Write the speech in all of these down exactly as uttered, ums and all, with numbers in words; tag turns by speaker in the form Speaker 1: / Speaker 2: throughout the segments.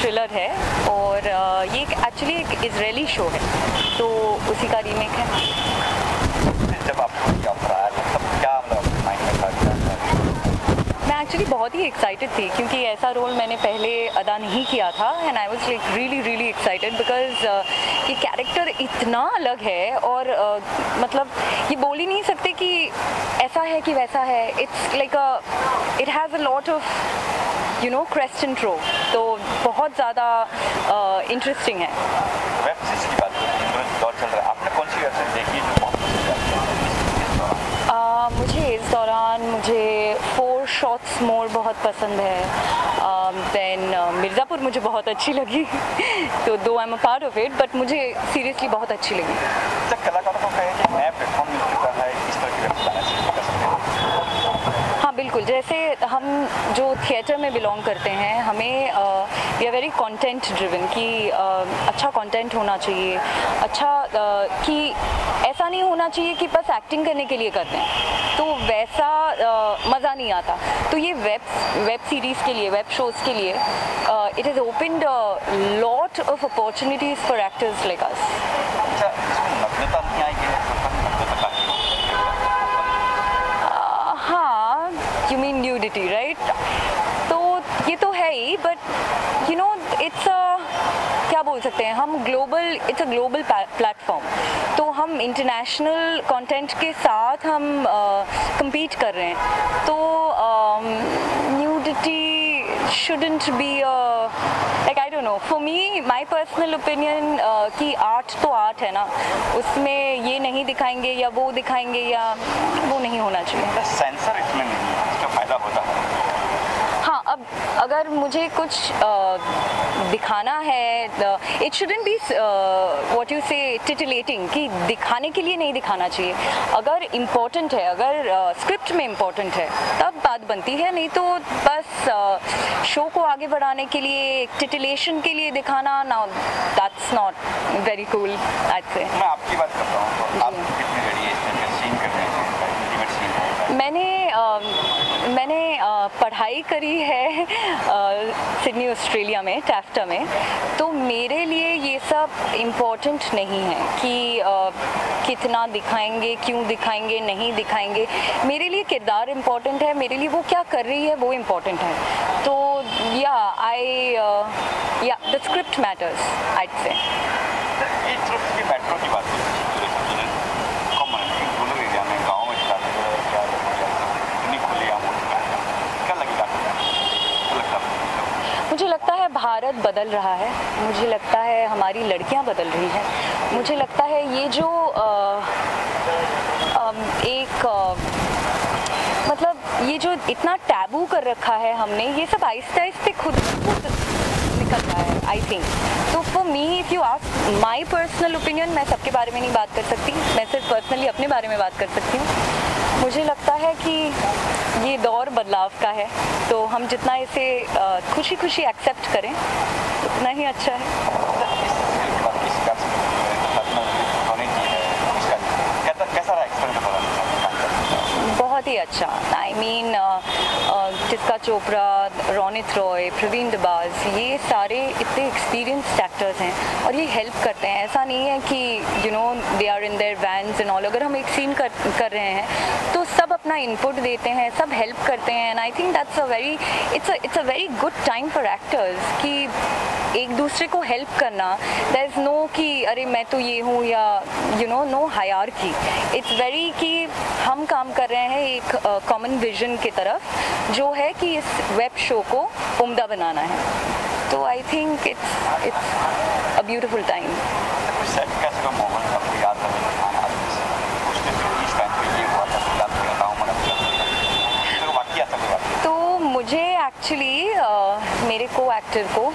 Speaker 1: Thriller है और ये एक्चुअली एक इजरायली शो है, तो उसी का रीमेक है।
Speaker 2: जब आपको ये ऑफर आया तब क्या मतलब माइंड में था?
Speaker 1: मैं एक्चुअली बहुत ही एक्साइटेड थी क्योंकि ऐसा रोल मैंने पहले अदा नहीं किया था and I was like really really excited because ये कैरेक्टर इतना अलग है और uh, मतलब ये बोल ही नहीं सकते कि ऐसा है कि वैसा है। It's like a it has a lot of you know quest and throw, तो बहुत ज़्यादा इंटरेस्टिंग uh, है।
Speaker 2: वेब सीरीज की बात करें, दौर चल रहा है, आपने कौन सी वेब सीरीज देखी जो बहुत पसंद आई?
Speaker 1: uh, मुझे इस दौरान मुझे फोर शॉट्स मोर बहुत पसंद है, देन uh, uh, मिर्ज़ापुर मुझे बहुत अच्छी लगी तो दो I am a part of it, but मुझे सीरियसली बहुत अच्छी लगी।
Speaker 2: जब कलाकारों को कहे कि नया प्लेटफॉर्म मिल चुका है, इस तरह की वेब बनाना
Speaker 1: हाँ बिल्कुल, जैसे हम जो थिएटर में बिलोंग करते हैं हमें we are very content driven कि uh, अच्छा कंटेंट होना चाहिए, अच्छा uh, कि ऐसा नहीं होना चाहिए कि बस एक्टिंग करने के लिए करते हैं, तो वैसा uh, मज़ा नहीं आता। तो ये वेब वेब सीरीज़ के लिए, वेब शोज़ के लिए it is opened lot of opportunities for actors like us.
Speaker 2: अच्छा, इसमें नग्नता नहीं आएगी?
Speaker 1: हाँ, यू मीन न्यूडिटी राइट? तो ये तो है ही, but you know it's a क्या बोल सकते हैं हम, global, it's a global platform, तो हम इंटरनेशनल कंटेंट के साथ हम compete कर रहे हैं, तो nudity shouldn't be a, like I don't know, for me my personal opinion uh, कि आर्ट तो आर्ट है ना, उसमें ये नहीं दिखाएंगे या वो दिखाएंगे या वो नहीं होना चाहिए।
Speaker 2: सेंसर इसमें नहीं है, इसका फायदा होता है।
Speaker 1: हाँ, अब अगर मुझे कुछ uh, दिखाना है, it shouldn't be what you say titillating, कि दिखाने के लिए नहीं दिखाना चाहिए। अगर इम्पोर्टेंट है, अगर स्क्रिप्ट uh, में इम्पोर्टेंट है तब बात बनती है, नहीं तो बस शो uh, को आगे बढ़ाने के लिए, टिटिलेशन के लिए दिखाना, ना, that's not very cool I say.
Speaker 2: मैं आपकी बात करता हूँ, तो आप कितनी रेडी है इसमें सीन करने के लिए?
Speaker 1: मैंने uh, मैंने uh, पढ़ाई करी है सिडनी ऑस्ट्रेलिया में, टैफ्टा में, तो मेरे लिए ये सब इम्पोर्टेंट नहीं है कि uh, कितना दिखाएंगे, क्यों दिखाएंगे, नहीं दिखाएंगे। मेरे लिए किरदार इम्पोर्टेंट है, मेरे लिए वो क्या कर रही है वो इम्पोर्टेंट है। तो या आई या द स्क्रिप्ट मैटर्स आई से।
Speaker 2: मेट्रो की बात
Speaker 1: मुझे लगता है भारत बदल रहा है, मुझे लगता है हमारी लड़कियां बदल रही हैं, मुझे लगता है ये जो आ, आ, एक आ, मतलब ये जो इतना टैबू कर रखा है हमने, ये सब आहिस्ते आहिस्ते खुद खुद निकल रहा है आई थिंक। तो for me if you ask my personal opinion, मैं सबके बारे में नहीं बात कर सकती, मैं सिर्फ पर्सनली अपने बारे में बात कर सकती हूँ। मुझे लगता है कि ये दौर बदलाव का है, तो हम जितना इसे खुशी खुशी एक्सेप्ट करें उतना ही अच्छा है। बहुत ही अच्छा, आई मीन टिस्का चोपड़ा, रोनित रॉय, प्रवीण दबाज, ये सारे इतने एक्सपीरियंस्ड एक्टर्स हैं और ये हेल्प करते हैं। ऐसा नहीं है कि you know they are in their vans and all. अगर हम एक सीन कर कर रहे हैं तो सब अपना इनपुट देते हैं, सब हेल्प करते हैं, and I think that's a very it's a it's a very good time for actors कि एक दूसरे को हेल्प करना। देयर इज़ नो कि अरे मैं तो ये हूँ या you know no hierarchy. It's very कि हम काम कर रहे हैं एक कॉमन विजन की तरफ, जो है कि इस वेब शो को उम्दा बनाना है। तो I think it's it's a beautiful time. तो मुझे एक्चुअली uh, मेरे को एक्टर को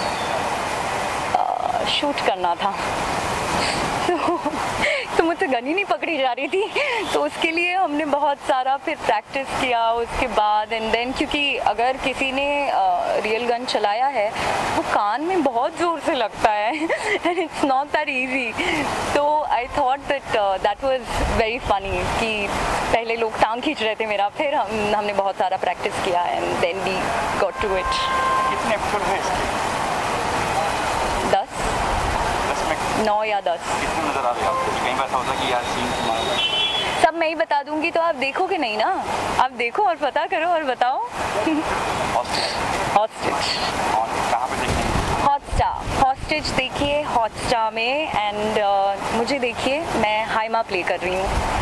Speaker 1: शूट uh, करना था तो मुझसे गन ही नहीं पकड़ी जा रही थी, तो उसके लिए हमने बहुत सारा फिर प्रैक्टिस किया उसके बाद। एंड देन क्योंकि अगर किसी ने रियल गन चलाया है वो कान में बहुत ज़ोर से लगता है and it's not that easy. तो I thought that that was very funny कि पहले लोग टांग खींच रहे थे मेरा, फिर हम हमने बहुत सारा प्रैक्टिस किया and then we got to it.
Speaker 2: कितने एपिसोड हैं इसके?
Speaker 1: नौ या दस।
Speaker 2: कितने नजर आ रहे हैं आपको? कई बार ऐसा होता है कि यार सीन तुम्हारा
Speaker 1: सब मैं ही बता दूंगी तो आप देखोगे नहीं ना, आप देखो और पता करो और बताओ। हॉस्टेज
Speaker 2: कहाँ पे देखते हैं?
Speaker 1: हॉटस्टार, हॉस्टेज देखिए हॉटस्टार में, एंड uh, मुझे देखिए मैं हाइमा प्ले कर रही हूँ।